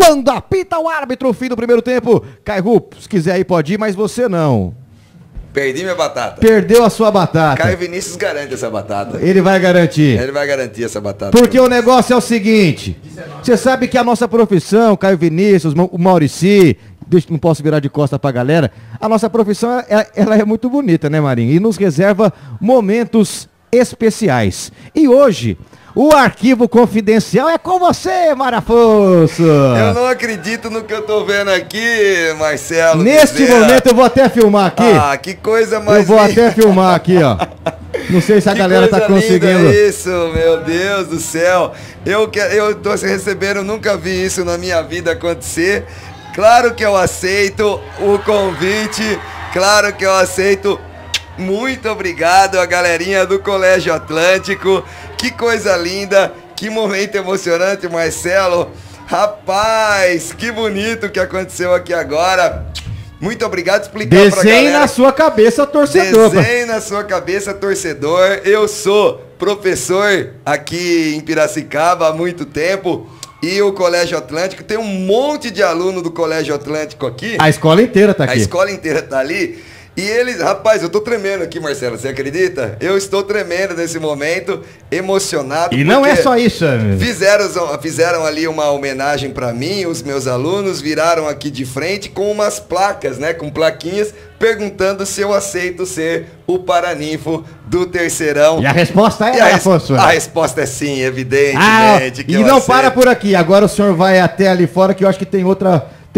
Quando apita o árbitro, fim do primeiro tempo. Cairu, se quiser ir, pode ir, mas você não. Perdi minha batata. Perdeu a sua batata. Caio Vinícius garante essa batata. Ele vai garantir. Ele vai garantir essa batata. Porque o negócio é o seguinte. Você sabe que a nossa profissão, Caio Vinícius, o Maurici, não posso virar de costa pra galera, a nossa profissão, ela é muito bonita, né, Marinho? E nos reserva momentos especiais. E hoje, o arquivo confidencial é com você, Mara Afonso. Eu não acredito no que eu tô vendo aqui, Marcelo. Neste momento eu vou até filmar aqui. Ah, que coisa mais Eu vou até filmar aqui, ó. Não sei se a galera tá conseguindo. Isso, meu Deus do céu. Eu tô recebendo, nunca vi isso na minha vida acontecer. Claro que eu aceito o convite. Claro que eu aceito. Muito obrigado a galerinha do Colégio Atlântico. Que coisa linda, que momento emocionante, Marcelo. Rapaz, que bonito que aconteceu aqui agora. Muito obrigado, explicar pra galera. Desenhe na sua cabeça, torcedor. Desenhe na sua cabeça, torcedor. Eu sou professor aqui em Piracicaba há muito tempo. E o Colégio Atlântico, tem um monte de aluno do Colégio Atlântico aqui. A escola inteira tá aqui. A escola inteira tá ali. E eles, rapaz, eu tô tremendo aqui, Marcelo, você acredita? Eu estou tremendo nesse momento, emocionado. E não é só isso, amigo. Fizeram ali uma homenagem pra mim, os meus alunos viraram aqui de frente com umas placas, né, com plaquinhas, perguntando se eu aceito ser o paraninfo do terceirão. E a resposta é, Afonso? A resposta é sim, evidentemente. Que e não aceito. Para por aqui, agora o senhor vai até ali fora, que eu acho que tem outro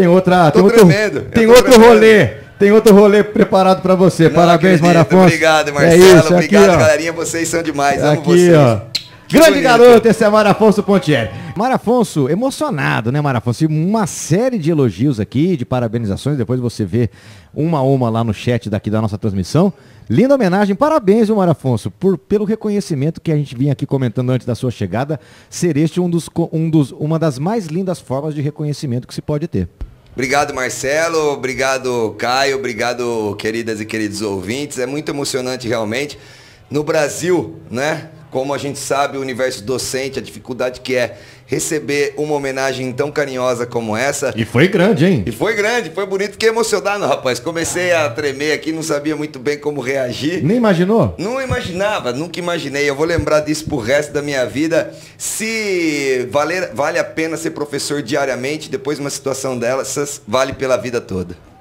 rolê. Tem outro rolê preparado pra você. Não Parabéns, acredito. Mara Afonso. Obrigado, Marcelo. Isso, obrigado, aqui, galerinha. Vocês são demais. Amo aqui, vocês. Ó. Grande garoto, esse é Mara Afonso Pontieri. Mara Afonso, emocionado, né, Mara Afonso? Uma série de elogios aqui, de parabenizações. Depois você vê uma a uma lá no chat daqui da nossa transmissão. Linda homenagem. Parabéns, Mara Afonso, pelo reconhecimento que a gente vinha aqui comentando antes da sua chegada. Ser este uma das mais lindas formas de reconhecimento que se pode ter. Obrigado, Marcelo. Obrigado, Caio. Obrigado, queridas e queridos ouvintes. É muito emocionante, realmente. No Brasil, né? Como a gente sabe, o universo docente, a dificuldade que é receber uma homenagem tão carinhosa como essa. E foi grande, hein? E foi grande, foi bonito. Fiquei emocionado, rapaz. Comecei a tremer aqui, não sabia muito bem como reagir. Nem imaginou? Não imaginava, nunca imaginei. Eu vou lembrar disso pro resto da minha vida. Se vale a pena ser professor diariamente, depois de uma situação dessas, vale pela vida toda.